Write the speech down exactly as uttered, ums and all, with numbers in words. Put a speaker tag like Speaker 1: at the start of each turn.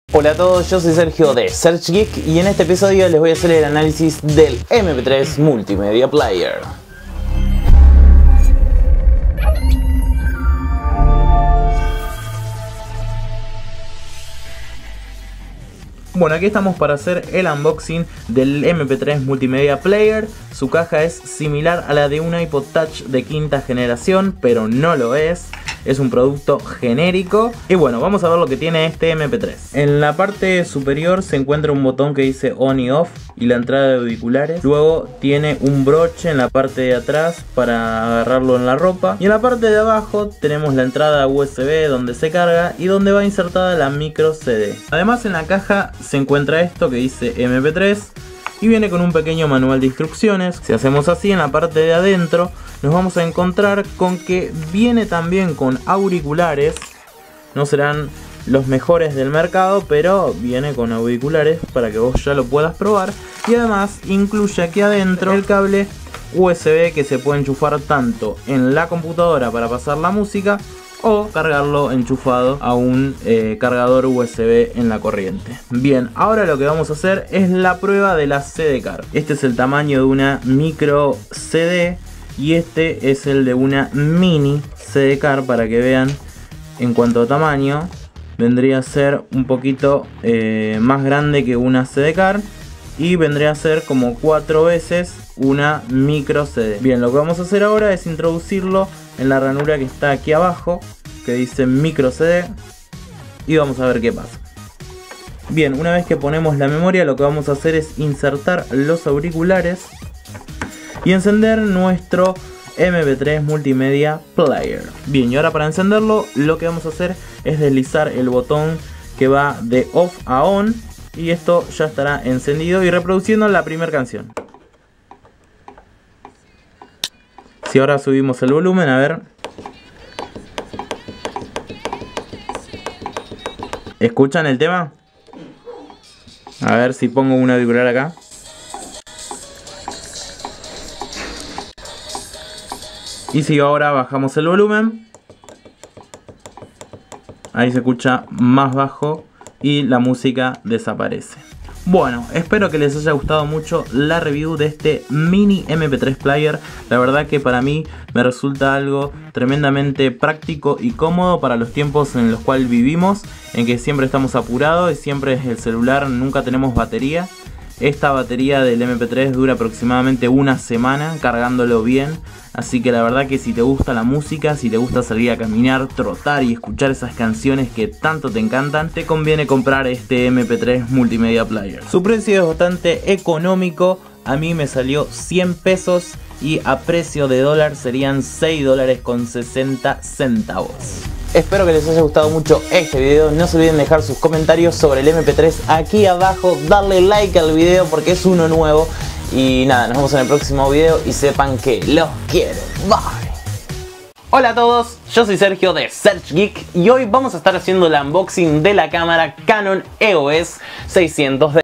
Speaker 1: Hola a todos, yo soy Sergio de SearchGeek y en este episodio les voy a hacer el análisis del eme pe tres Multimedia Player. Bueno, aquí estamos para hacer el unboxing del eme pe tres Multimedia Player. Su caja es similar a la de un iPod Touch de quinta generación, pero no lo es. Es un producto genérico. Y bueno, vamos a ver lo que tiene este eme pe tres. En la parte superior se encuentra un botón que dice on y off y la entrada de auriculares. Luego tiene un broche en la parte de atrás para agarrarlo en la ropa. Y en la parte de abajo tenemos la entrada u ese be donde se carga y donde va insertada la micro ce de. Además, en la caja se encuentra esto que dice eme pe tres y viene con un pequeño manual de instrucciones. Si hacemos así, en la parte de adentro nos vamos a encontrar con que viene también con auriculares. No serán los mejores del mercado, pero viene con auriculares para que vos ya lo puedas probar. Y además incluye aquí adentro el cable u ese be que se puede enchufar tanto en la computadora para pasar la música o cargarlo enchufado a un eh, cargador u ese be en la corriente. Bien, ahora lo que vamos a hacer es la prueba de la ce de card. Este es el tamaño de una micro ce de y este es el de una mini ce de card, para que vean en cuanto a tamaño. Vendría a ser un poquito eh, más grande que una ce de card y vendría a ser como cuatro veces una micro ce de. Bien, lo que vamos a hacer ahora es introducirlo en la ranura que está aquí abajo, que dice micro ce de, y vamos a ver qué pasa. Bien, una vez que ponemos la memoria, lo que vamos a hacer es insertar los auriculares y encender nuestro eme pe tres Multimedia Player. Bien, y ahora para encenderlo lo que vamos a hacer es deslizar el botón que va de off a on y esto ya estará encendido y reproduciendo la primera canción. Si ahora subimos el volumen, a ver. ¿Escuchan el tema? A ver si pongo un auricular acá. Y si ahora bajamos el volumen, ahí se escucha más bajo y la música desaparece. Bueno, espero que les haya gustado mucho la review de este mini eme pe tres Player. La verdad que para mí me resulta algo tremendamente práctico y cómodo para los tiempos en los cuales vivimos, en que siempre estamos apurados y siempre es el celular, nunca tenemos batería. Esta batería del eme pe tres dura aproximadamente una semana cargándolo bien. Así que la verdad que si te gusta la música, si te gusta salir a caminar, trotar y escuchar esas canciones que tanto te encantan, te conviene comprar este eme pe tres Multimedia Player. Su precio es bastante económico, a mí me salió cien pesos y a precio de dólar serían seis dólares con sesenta centavos. Espero que les haya gustado mucho este video. No se olviden dejar sus comentarios sobre el eme pe tres aquí abajo, darle like al video porque es uno nuevo. Y nada, nos vemos en el próximo video y sepan que los quiero. Bye. Hola a todos, yo soy Sergio de SearchGeek y hoy vamos a estar haciendo el unboxing de la cámara Canon E O S seiscientos D.